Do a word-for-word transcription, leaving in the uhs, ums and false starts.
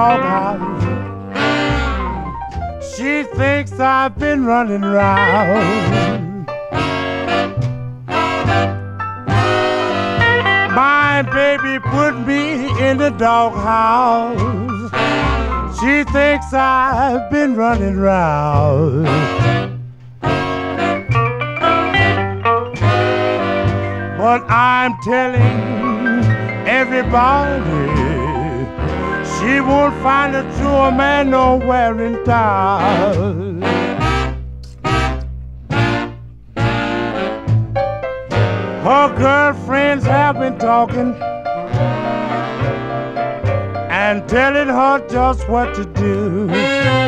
doghouse. She thinks I've been running round. My baby put me in the doghouse. She thinks I've been running round. But I'm telling everybody, she won't find a truer man nowhere in town. Her girlfriends have been talking and telling her just what to do.